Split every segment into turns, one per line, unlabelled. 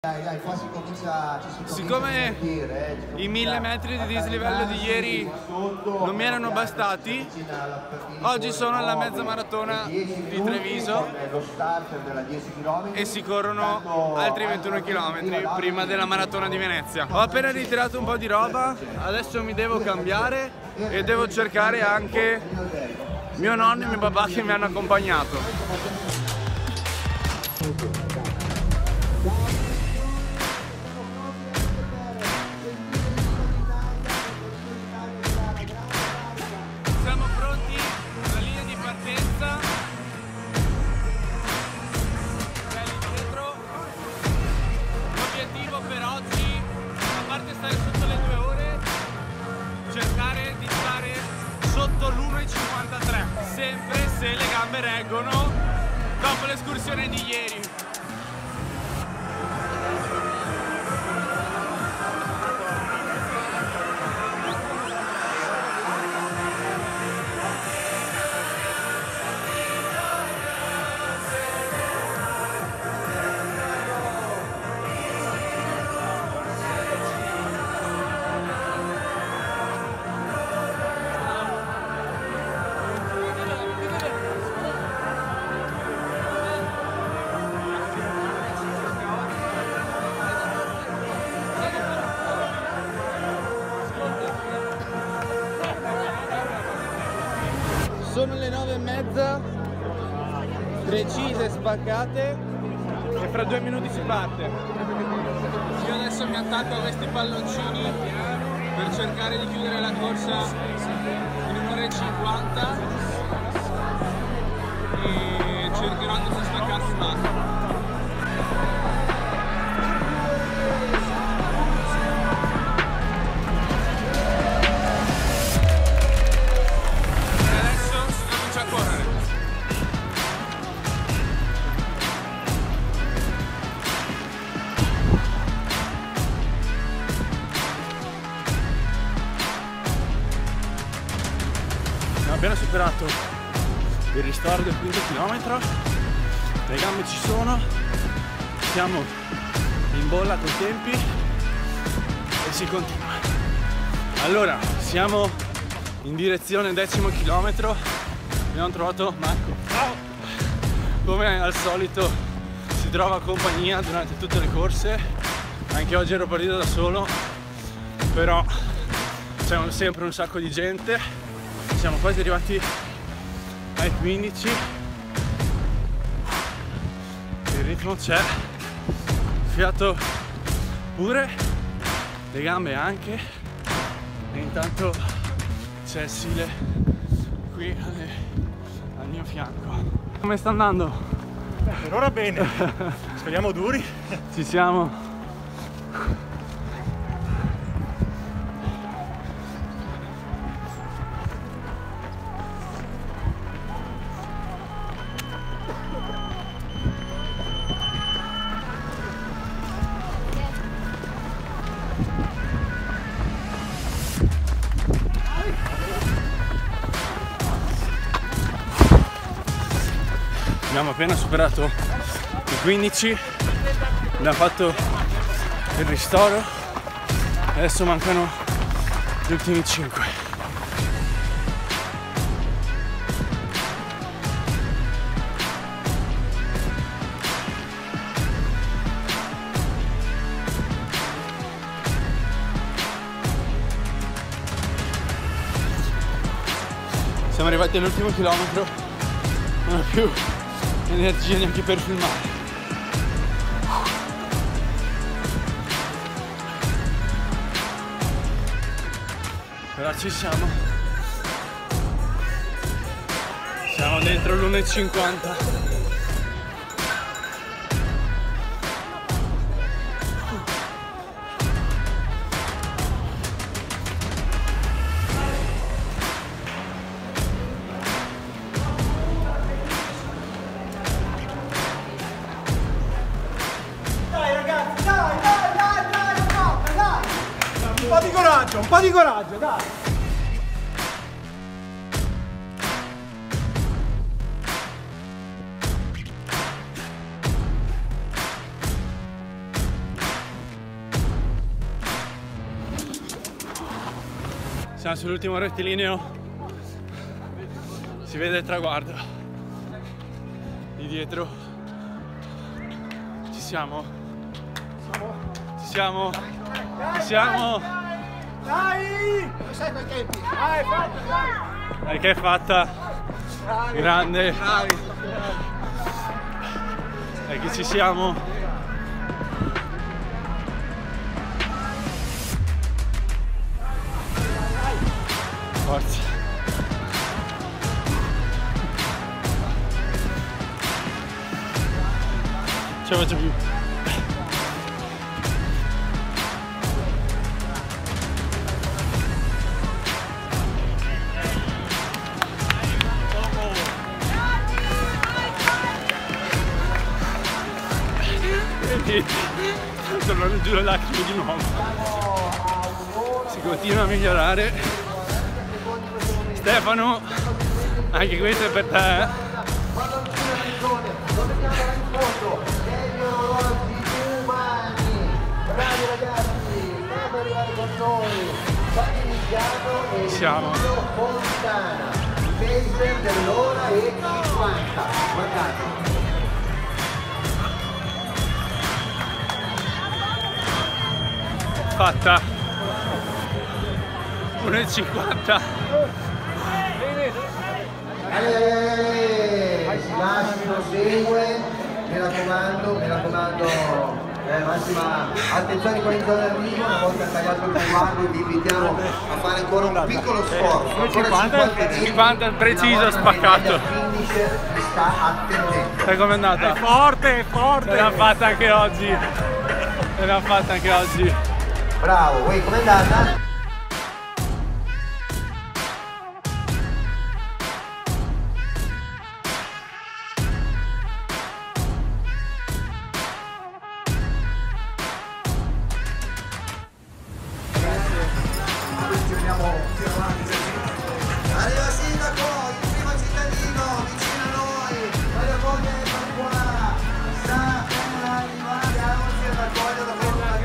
Dai, qua si comincia,
Siccome i 1000 metri di dislivello di ieri non mi erano bastati, oggi sono alla mezza maratona di Treviso e si corrono altri 21 km prima della maratona di Venezia. Ho appena ritirato un po' di roba, adesso mi devo cambiare e devo cercare anche mio nonno e mio papà che mi hanno accompagnato. Siamo pronti alla linea di partenza. Belli dietro. L'obiettivo per oggi, a parte stare sotto le 2 ore, cercare di stare sotto l'1,53, sempre se le gambe reggono dopo l'escursione di ieri. Sono le 9:30, precise, spaccate e fra 2 minuti si parte. Io adesso mi attacco a questi palloncini per cercare di chiudere la corsa in 1 ora e 50 e cercherò di non staccarsi mai. Abbiamo appena superato il ristoro del 5 km, le gambe ci sono, siamo in bolla coi tempi e si continua. Allora, siamo in direzione 10° chilometro, abbiamo trovato Marco. Ciao! Come al solito si trova compagnia durante tutte le corse, anche oggi ero partito da solo, però c'è sempre un sacco di gente. Siamo quasi arrivati ai 15, il ritmo c'è, fiato pure, le gambe anche, e intanto c'è Sile qui al mio fianco. Come sta andando?
Per ora bene, speriamo duri.
Ci siamo. Abbiamo appena superato i 15, abbiamo fatto il ristoro, adesso mancano gli ultimi 5. Siamo arrivati all'ultimo chilometro, non ho più energia neanche per filmare. Però ci siamo. Siamo dentro l'1,50.
Un po' di coraggio, dai!
Siamo sull'ultimo rettilineo, si vede il traguardo lì dietro. Ci siamo? Ci siamo? Ci siamo?
Dai! Sai quei tempi? Dai, fatta, dai!
Dai che è fatta! Grande!
Bravi!
Dai che ci siamo! Forza! Ce la faccio più! Tornano giù le lacrime di nuovo. Si continua a migliorare. Stefano, anche questo è per te.
Bravi ragazzi, state arrivare con noi. Fate iniziato e
Siamo.
Fontana, pacer dell'ora e 50. Guardate.
Fatta 1,50.
Si lasciano, segue, mi raccomando, massima attenzione qua in zona d'arrivo. Una volta tagliato il traguardo vi invitiamo a fare ancora un piccolo sforzo, ancora
50 preciso, spaccato.
Finisher mi sta attendendo.
Sai com'è andata?
È forte, è forte!
L'abbiamo fatta anche oggi. L'abbiamo fatta anche oggi.
Bravo, uè, com'è andata? Arriva sindaco, il primo cittadino, vicino a noi, voglio come qua, sta per arrivare, andiamoci ad accogliere dopo una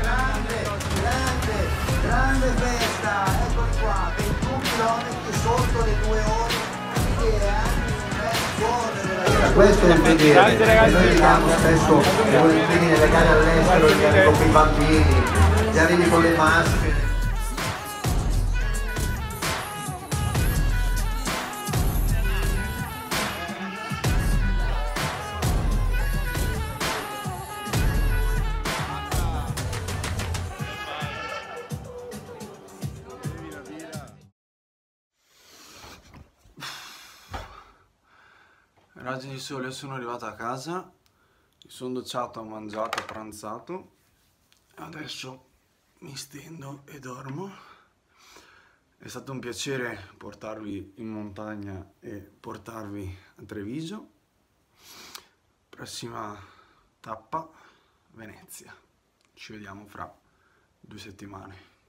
grande festa, eccoli qua, 21 km sotto le 2 ore, quindi è anche un bel giorno. Questo è il vedere,
Grazie, ragazzi.
noi vediamo spesso i volantini nelle gare all'estero, gli arrivi con i bambini, gli arrivi con le maschere.
Raggi di sole, sono arrivato a casa, mi sono docciato, ho mangiato, ho pranzato e adesso mi stendo e dormo. È stato un piacere portarvi in montagna e portarvi a Treviso. Prossima tappa, Venezia. Ci vediamo fra 2 settimane.